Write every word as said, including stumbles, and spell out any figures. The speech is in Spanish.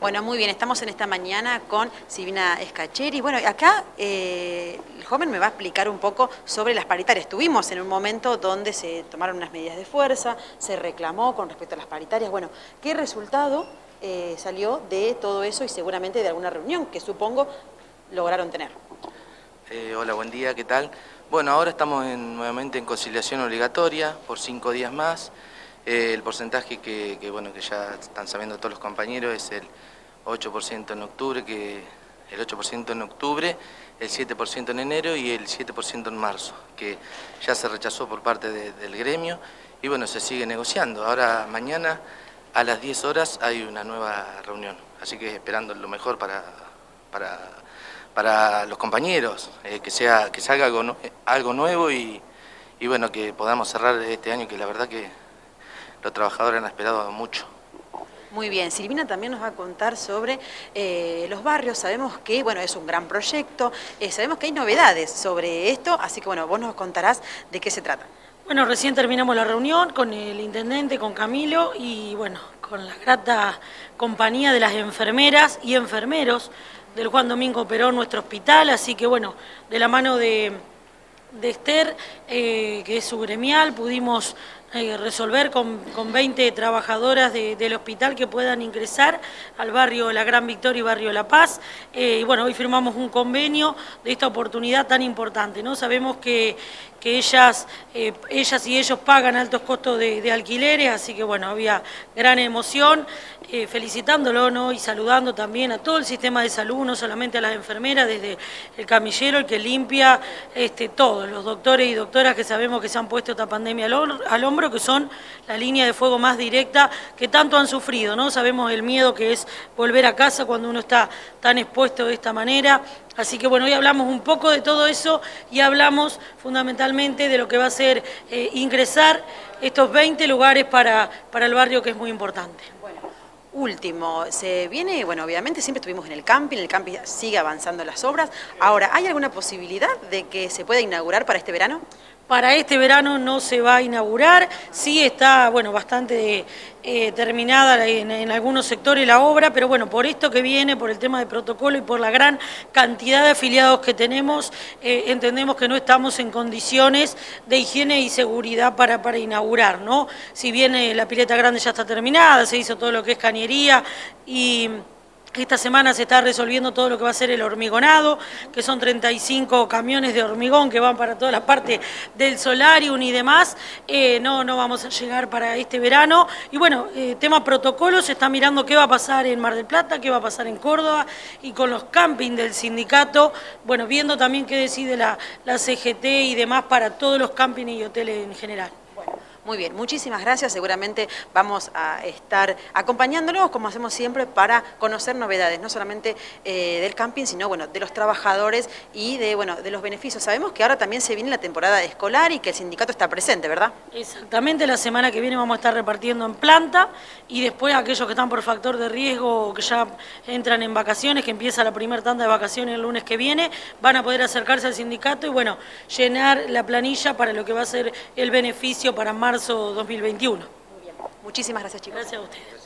Bueno, muy bien, estamos en esta mañana con Silvina Scacheri. Bueno, acá eh, el joven me va a explicar un poco sobre las paritarias. Estuvimos en un momento donde se tomaron unas medidas de fuerza, se reclamó con respecto a las paritarias. Bueno, ¿qué resultado eh, salió de todo eso y seguramente de alguna reunión que supongo lograron tener? Eh, hola, buen día, ¿qué tal? Bueno, ahora estamos en, nuevamente en conciliación obligatoria por cinco días más. Eh, el porcentaje que, que, bueno, que ya están sabiendo todos los compañeros es el ocho por ciento en octubre, que el ocho por ciento en octubre, el siete por ciento en enero y el siete por ciento en marzo, que ya se rechazó por parte de, del gremio y bueno, se sigue negociando. Ahora mañana a las diez horas hay una nueva reunión, así que esperando lo mejor para, para, para los compañeros, eh, que, sea, que salga algo, no, algo nuevo y, y bueno, que podamos cerrar este año, que la verdad que los trabajadores han esperado mucho. Muy bien, Silvina también nos va a contar sobre eh, los barrios. Sabemos que, bueno, es un gran proyecto, eh, sabemos que hay novedades sobre esto, así que, bueno, vos nos contarás de qué se trata. Bueno, recién terminamos la reunión con el intendente, con Camilo, y, bueno, con la grata compañía de las enfermeras y enfermeros del Juan Domingo Perón, nuestro hospital, así que, bueno, de la mano de, de Esther, eh, que es su gremial, pudimos Eh, resolver con, con veinte trabajadoras de, del hospital que puedan ingresar al barrio La Gran Victoria y barrio La Paz. Eh, y bueno, hoy firmamos un convenio de esta oportunidad tan importante, ¿no? Sabemos que, que ellas, eh, ellas y ellos pagan altos costos de, de alquileres, así que bueno, había gran emoción, eh, felicitándolo, ¿no? Y saludando también a todo el sistema de salud, no solamente a las enfermeras, desde el camillero, el que limpia, este, todos los doctores y doctoras que sabemos que se han puesto esta pandemia al, al hombro, que son la línea de fuego más directa que tanto han sufrido, ¿no? Sabemos el miedo que es volver a casa cuando uno está tan expuesto de esta manera. Así que bueno, hoy hablamos un poco de todo eso y hablamos fundamentalmente de lo que va a ser eh, ingresar estos veinte lugares para, para el barrio, que es muy importante. Bueno, último, se viene, bueno, obviamente siempre estuvimos en el camping, el camping sigue avanzando las obras. Ahora, ¿hay alguna posibilidad de que se pueda inaugurar para este verano? Para este verano no se va a inaugurar, sí está, bueno, bastante eh, terminada en, en algunos sectores la obra, pero bueno, por esto que viene, por el tema de protocolo y por la gran cantidad de afiliados que tenemos, eh, entendemos que no estamos en condiciones de higiene y seguridad para, para inaugurar, ¿no? Si bien eh, la pileta grande ya está terminada, se hizo todo lo que es cañería y esta semana se está resolviendo todo lo que va a ser el hormigonado, que son treinta y cinco camiones de hormigón que van para toda la parte del solarium y demás. Eh, no, no vamos a llegar para este verano. Y bueno, eh, tema protocolo, se está mirando qué va a pasar en Mar del Plata, qué va a pasar en Córdoba y con los campings del sindicato. Bueno, viendo también qué decide la, la C G T y demás para todos los campings y hoteles en general. Muy bien, muchísimas gracias. Seguramente vamos a estar acompañándonos, como hacemos siempre, para conocer novedades, no solamente eh, del camping, sino bueno, de los trabajadores y de, bueno, de los beneficios. Sabemos que ahora también se viene la temporada escolar y que el sindicato está presente, ¿verdad? Exactamente, la semana que viene vamos a estar repartiendo en planta y después aquellos que están por factor de riesgo o que ya entran en vacaciones, que empieza la primera tanda de vacaciones el lunes que viene, van a poder acercarse al sindicato y bueno, llenar la planilla para lo que va a ser el beneficio para marzo dos mil veintiuno. Muy bien. Muchísimas gracias, chicos. Gracias a ustedes.